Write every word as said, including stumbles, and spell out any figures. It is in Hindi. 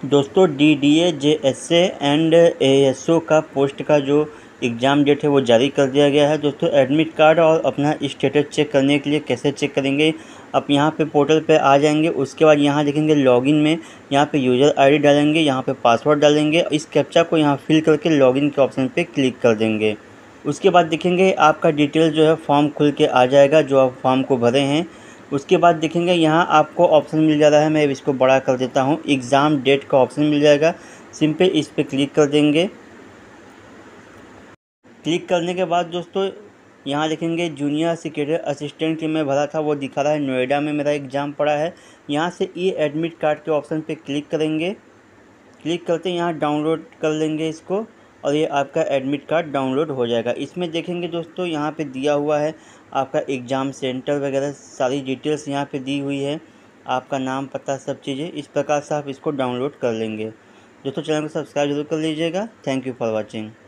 दोस्तों D D A J S A and A S O का पोस्ट का जो एग्ज़ाम डेट है वो जारी कर दिया गया है। दोस्तों एडमिट कार्ड और अपना स्टेटस चेक करने के लिए कैसे चेक करेंगे, आप यहाँ पे पोर्टल पे आ जाएंगे। उसके बाद यहाँ देखेंगे लॉगिन में, यहाँ पे यूज़र आईडी डालेंगे, यहाँ पे पासवर्ड डालेंगे। इस कैप्चा को यहाँ फिल करके लॉगिन के ऑप्शन पे क्लिक कर देंगे। उसके बाद देखेंगे आपका डिटेल जो है फॉर्म खुल के आ जाएगा जो आप फॉर्म को भरे हैं। उसके बाद देखेंगे यहाँ आपको ऑप्शन मिल जा रहा है, मैं इसको बड़ा कर देता हूँ, एग्ज़ाम डेट का ऑप्शन मिल जाएगा। सिंपल इस पर क्लिक कर देंगे। क्लिक करने के बाद दोस्तों यहाँ देखेंगे जूनियर सिक्योरिटी असिस्टेंट की मैं भरा था वो दिखा रहा है, नोएडा में मेरा एग्ज़ाम पड़ा है। यहाँ से ई एडमिट कार्ड के ऑप्शन पे क्लिक करेंगे। क्लिक करते यहाँ डाउनलोड कर लेंगे इसको और ये आपका एडमिट कार्ड डाउनलोड हो जाएगा। इसमें देखेंगे दोस्तों यहाँ पे दिया हुआ है आपका एग्ज़ाम सेंटर वगैरह सारी डिटेल्स यहाँ पे दी हुई है, आपका नाम पता सब चीज़ें। इस प्रकार से आप इसको डाउनलोड कर लेंगे। दोस्तों चैनल को सब्सक्राइब जरूर कर लीजिएगा। Thank you for watching.